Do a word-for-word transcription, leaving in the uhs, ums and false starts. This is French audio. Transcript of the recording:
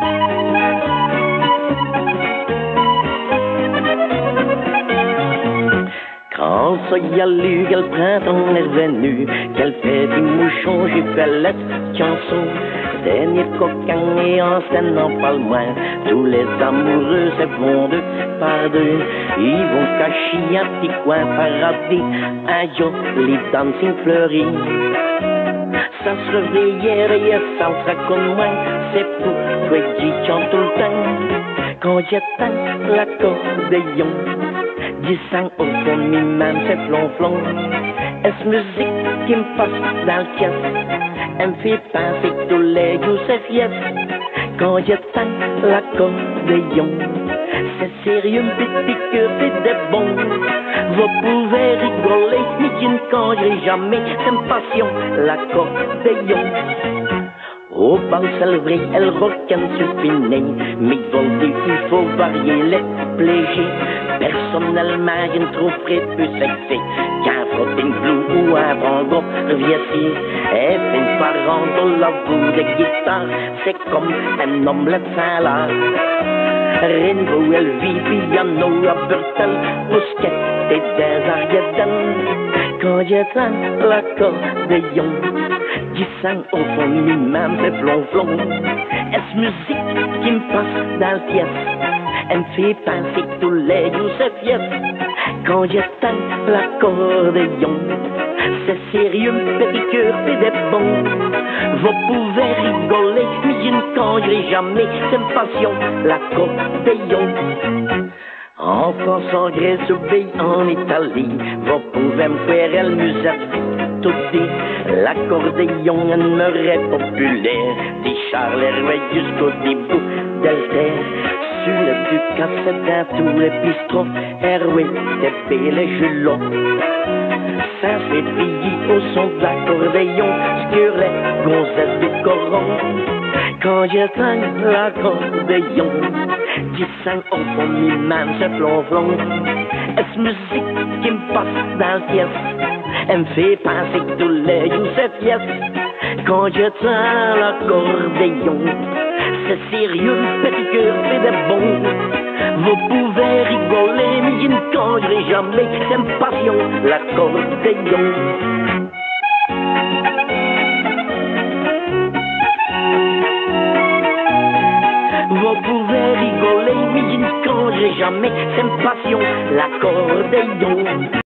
Quand ça y a lu, quel printemps est venu, qu'elle fait du mouchon, j'ai fait la chanson. Dernier coquin et en scène n'en parle moins. Tous les amoureux se vont deux par deux. Ils vont cacher un petit coin paradis, un joli dancing fleuri. Ça se réveille et ça se raconte moins. C'est pour toi qui chante tout le temps. Quand j'éteins l'accordéon, du sang au fond de mi-même, c'est flonflon. Est-ce musique qui me passe dans le caisse? Elle me fait penser que tous les jours c'est fief. Quand j'éteins l'accordéon, c'est sérieux, une petite piqûre, c'est des bons. Vous pouvez rigoler, mais je ne changerai jamais. C'est une passion, l'accordéon. Au bal, c'est vrai, elle rock'en supinée. Mais volée, il faut varier les plaisirs. Personnellement, je ne trouverai plus sexy qu'un frotting blue ou un bongo vieci. Et une parente, la boue de guitare, c'est comme un omelette salade. Ringo, elle vit piano à Burtel, Bousquet et des arrières. Quand j'éteins l'accordéon, du sang au fond de mi-même, c'est flonflon. Est-ce musique qui me passe dans le pièce? Elle me fait penser que tous les jours c'est fief. Quand j'éteins l'accordéon, c'est sérieux, petit cœur, c'est des bons. Vous pouvez rigoler, mais je ne changerai jamais. C'est une passion, l'accordéon. En France, en Grèce, au pays, en Italie, vous pouvez me faire elle musette tout dit. L'accordéon demeurait populaire, dit Charles Hervé jusqu'au début d'Alter. Sur le Ducasse, dans tous les bistrots, Hervé, Tépé, les Julots. Ça fait briller au son de l'accordéon, ce que les gonzesses du coron. Quand j'éteins l'accordéon, du sang au fond de mi-même, c'est flonflon. Est-ce musique qui me passe dans le pièce? Elle me fait penser que tous les jours c'est fief. Quand j'éteins l'accordéon, c'est sérieux, petit cœur, c'est des bons. Vous pouvez rigoler, mais je ne changerai jamais. C'est une passion, l'accordéon. Vous pouvez rigoler, mais je ne changerai jamais. C'est une passion, l'accordéon.